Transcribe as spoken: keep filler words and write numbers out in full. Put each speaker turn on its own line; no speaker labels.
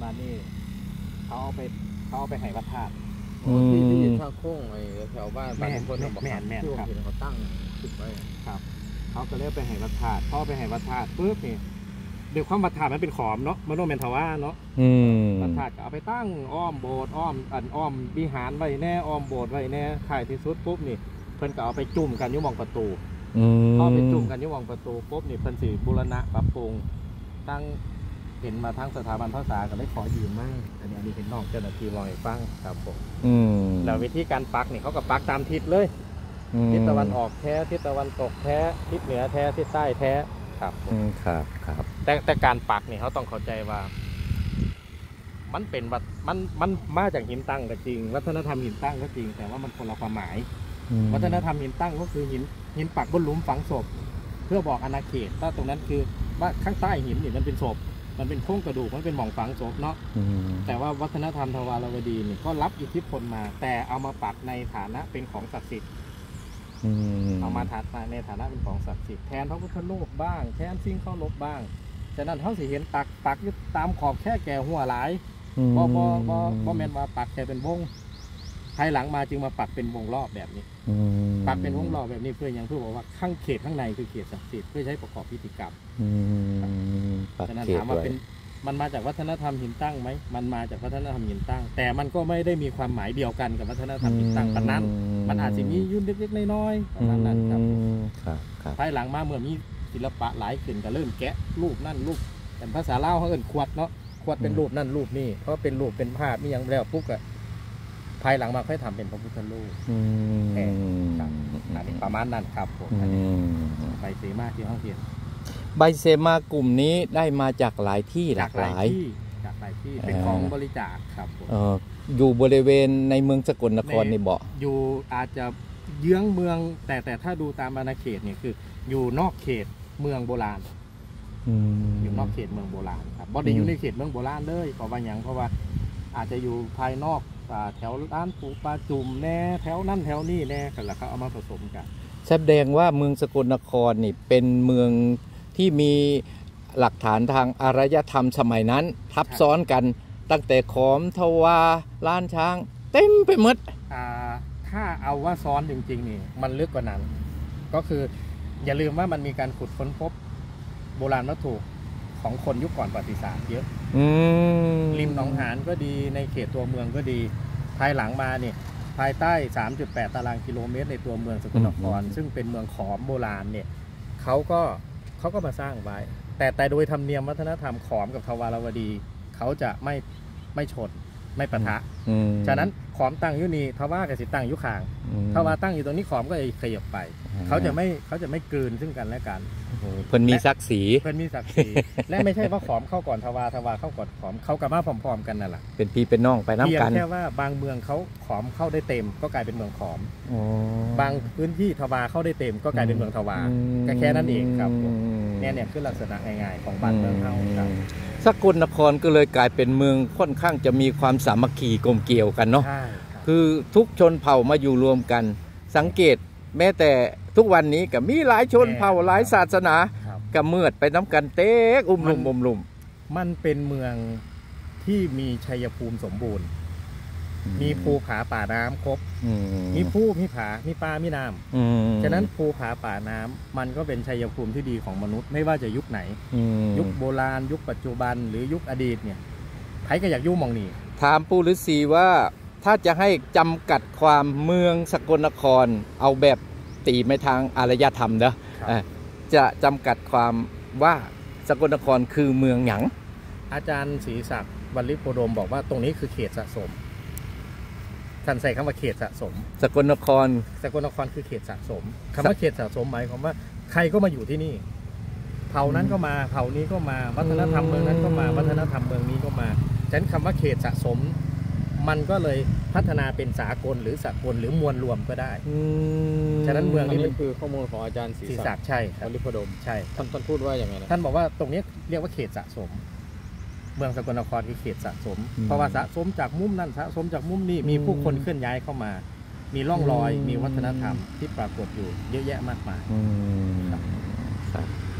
บ้านนี่เขาเอาไปเขาเอาไปให้วัดธาตุ
ที่ที่ท่าโค้งไอ้แถวบ้านบ้านคนบอก
แม่นแม่นครับ
เขาตั้งติดไว้
ครับเขาก็เลยไปให้วัดธาตุเขาไปให้วัดธาตุปุ๊บนี่เดี๋ยวความวัดธาตุมันเป็นขอมเนาะมันต้องเป็นทว่าเนาะวัดธาตุก็เอาไปตั้งอ้อมโบสถ์อ้อมอันอ้อมวิหารไว้แน่อ้อมโบสถ์ไว้แน่ท้ายที่สุดปุ๊บนี่เพิ่นก็เอาไปจุ่มกันยุ่มองประตูเขาไปจุ่มกันยุ่มองประตูปุ๊บนี่เพิ่นสิบูรณะปรับปรุงตั้งเห็นมาทั้งสถาบันภาษาก็เลยขอยืมมากอันนี้อันนี้เห็นน้องเจ้าหน้าที่ลอยฟังครับผมแล้ววิธีการปักนี่เขาก็ปักตามทิศเลยทิศตะวันออกแท้ทิศตะวันตกแท้ทิศเหนือแท้ทิศใต้แท้ครับ
ครับครับ
แต่แต่การปักนี่เขาต้องเข้าใจว่ามันเป็นวัดมันมันมาจากหินตั้งก็จริงวัฒนธรรมหินตั้งก็จริงแต่ว่ามันคนละความหมายวัฒนธรรมหินตั้งก็คือหินหินปักบนหลุมฝังศพเพื่อบอกอาณาเขตถ้าตรงนั้นคือว่าข้างใต้หินนี่มันเป็นศพมันเป็นโครงกระดูกมันเป็นหม่องฝังศพเนาะแต่ว่าวัฒนธรรมทวารวดีนี่ก็รับอิทธิพลมาแต่เอามาปักในฐานะเป็นของศักดิ์สิทธิ์เอามาถัดมาในฐานะเป็นของศักดิ์สิทธิ์แทนพระพุทธรูปบ้างแทนสิ่งเคารพบ้างฉะนั้นเขาสิเห็นปักปักอยู่ตามขอบแค่แก่หัวหลายบ่บ่บ่บ่แม่นว่าปักแค่เป็นวงภายหลังมาจึงมาปักเป็นวงรอบแบบนี้ปักเป็นวงรอบแบบนี้เพื่อยังเพื่อบอกว่าข้างเขตข้างในคือเขตศักดิ์สิทธิ์เพื่อใช้ประกอบพิธีกรรมฉะนั้นถามว่าเป็นมันมาจากวัฒนธรรมหินตั้งไหมมันมาจากวัฒนธรรมหินตั้งแต่มันก็ไม่ได้มีความหมายเดียวกันกับวัฒนธรรมหินตั้งปานนั้นมันอาจจะมียุ่นเล็กๆน้อยๆประมาณนั้นครับภายหลังมาเมื่อมีศิลปะหลายขึ้นก็เริ่มแกะรูปนั่นรูปแต่ภาษาลาวเขาเอิ้นขวดเนาะขวดเป็นรูปนั่นรูปนี่เพราะเป็นรูปเป็นภาพมีอย่างแล้วปุ๊บก็ภายหลังมาค่อยทำเป็นพระพุทธรูปแห่ครับประมาณนั้นครับผมใบเสมาที่ห้องเรียน
ใบเสมากลุ่มนี้ได้มาจากหลายที่หลากหลาย
จากหลายที่เป็นของบริจาคครับผม
อยู่บริเวณในเมืองสกลนครนี่บ่
อยู่อาจจะเยื้องเมืองแต่แต่ถ้าดูตามอาณาเขตเนี่ยคืออยู่นอกเขตเมืองโบราณอยู่นอกเขตเมืองโบราณครับบ่ได้อยู่ในเขตเมืองโบราณเลยเพราะว่าอย่างเพราะว่าอาจจะอยู่ภายนอกแถวร้านปูปลาจุ่มแน่แถวนั่นแถวนี่แน่กันแล้วเขาเอามาผสมกัน
แสดงว่าเมืองสกลนครนี่เป็นเมืองที่มีหลักฐานทางอารยธรรมสมัยนั้นทับซ้อนกันตั้งแต่ขอมทวาล้านช้างเต็มไปหมด
ถ้าเอาว่าซ้อนจริงๆนี่มันลึกกว่านั้นก็คืออย่าลืมว่ามันมีการขุดค้นพบโบราณวัตถุของคนยุคก่อนประวัติศาสตร์เยอะริมหนองหานก็ดีในเขตตัวเมืองก็ดีภายหลังมาเนี่ยภายใต้ สามจุดแปด ตารางกิโลเมตรในตัวเมืองสกลนครซึ่งเป็นเมืองขอมโบราณเนี่ยเขาก็เขาก็มาสร้างไว้แต่แต่โดยธรรมเนียมวัฒนธรรมขอมกับทวารวดีเขาจะไม่ไม่ชนไม่ปะทะฉะนั้นขอมตั้งอยู่นี่ทว่ากับสิตั้งอยู่ข้างทวาตั้งอยู่ตรงนี้ขอมก็จะขยับไปเขาจะไม่เขาจะไม่กลืนซึ่งกันและกัน
เพิ่นมีศักดิ์ศรี
เพิ่นมีศักดิ์ศรีและไม่ใช่ว่าขอมเข้าก่อนทวาทวาเข้าก่อนขอมเขากับมาพร้อมๆกันนั่นแหละ
เป็นพี่เป็นน้องไปน้ำกัน
แค่ว่าบางเมืองเขาขอมเข้าได้เต็มก็กลายเป็นเมืองขอมบางพื้นที่ทวาเข้าได้เต็มก็กลายเป็นเมืองทวาก็แค่นั้นเองครับเนี่ยเนี่ยคือลักษณะง่ายๆของบ้านเมืองเขาครับ
สกลนครก็เลยกลายเป็นเมืองค่อนข้างจะมีความสามัคคีกลมเกลี่ยวกันเนาะคือทุกชนเผ่ามาอยู่รวมกันสังเกตแม้แต่ทุกวันนี้ก็มีหลายชนเผ่าหลายศาสนาก็เมือดไปน้ำกันเต๊กอุ้มลุ่มอุ้มลุ่ม
มันเป็นเมืองที่มีชัยภูมิสมบูรณ์มีภูผาป่าน้ำครบมีภูมีผามีป่ามีน้ำฉะนั้นภูผาป่าน้ำมันก็เป็นชัยภูมิที่ดีของมนุษย์ไม่ว่าจะยุคไหนยุคโบราณยุคปัจจุบันหรือยุคอดีตเนี่ยใครก็อยากยุ่งมองนี่
ถามปู่ฤาษีว่าถ้าจะให้จำกัดความเมืองสกลนครเอาแบบตีไปทางอารยธรรมเนอะจะจำกัดความว่าสกลนครคือเมืองหยัง
อาจารย์ศรีศักดิ์วรรลิโพดมบอกว่าตรงนี้คือเขตสะสมท่านใส่คำว่าเขตสะสม
สกลนคร
สกลนครคือเขตสะสมคำว่าเขตสะสมหมายความว่าใครก็มาอยู่ที่นี่เผ่านั้นก็มาเผ่านี้ก็มาวัฒนธรรมเมืองนั้นก็มาวัฒนธรรมเมืองนี้ก็มาฉะนั้นคำว่าเขตสะสมมันก็เลยพัฒนาเป็นสากลหรือสากลหรือมวลรวมก็ได้ฉะนั้นเมืองนี้
เป็นคือข้อมูลของอาจารย์ศรี
ศักดิ์ใช่ครับ
วรรลิโพดม
ใช่
ท่านท่านพูดว่าอย่างไรนะ
ท่านบอกว่าตรงนี้เรียกว่าเขตสะสมเมืองสกลนครคือเขตสะสมเพราะว่าสะสมจากมุมนั้นสะสมจากมุมนี้มีผู้คนเคลื่อนย้ายเข้ามามีร่องรอยมีวัฒนธรรมที่ปรากฏอยู่เยอะแยะมากมายครับ